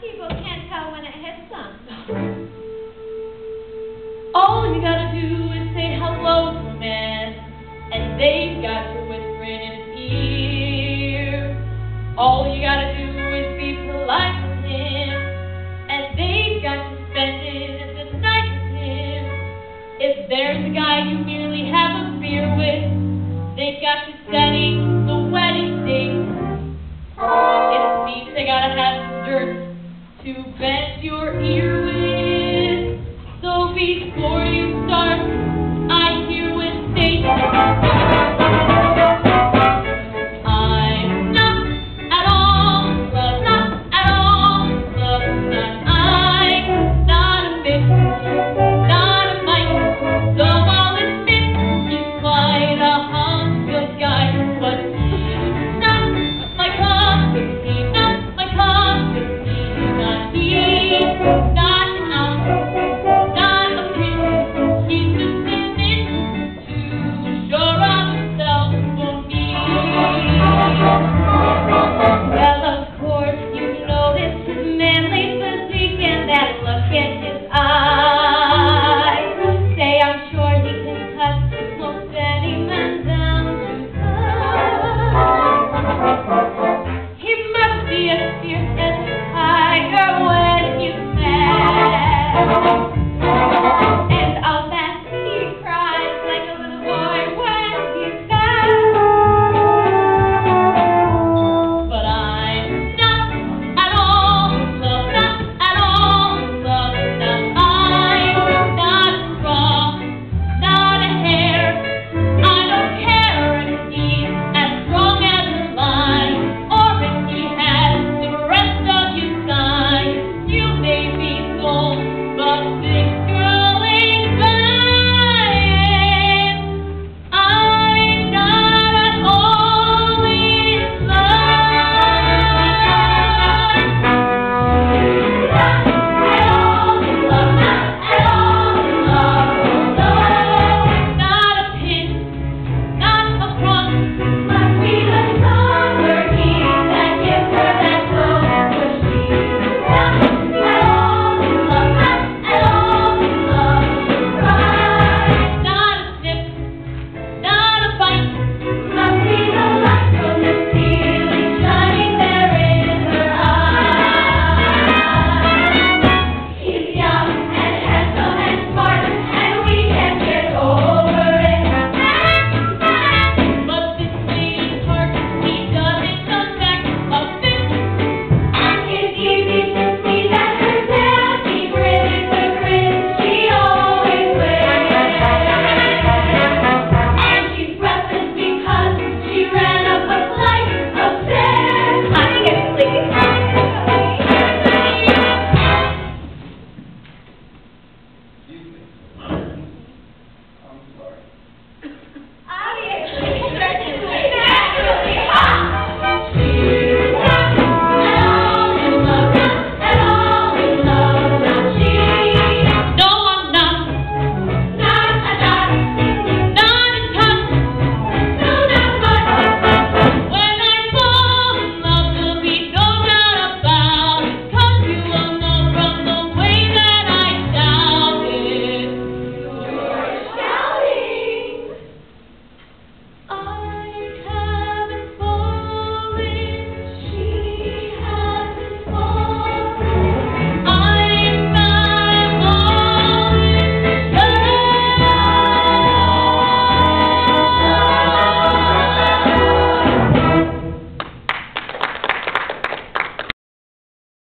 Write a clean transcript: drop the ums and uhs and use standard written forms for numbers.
people can't tell when it hits them. All you gotta do is say hello to a man, and they've got you whispering in his ear. All you gotta do is be polite with him, and they've got you spending the night with him. If there's a guy you merely have a beer with, they've got you setting the wedding date. It means they gotta have dirt to bend your ear with. So before you start, I herewith state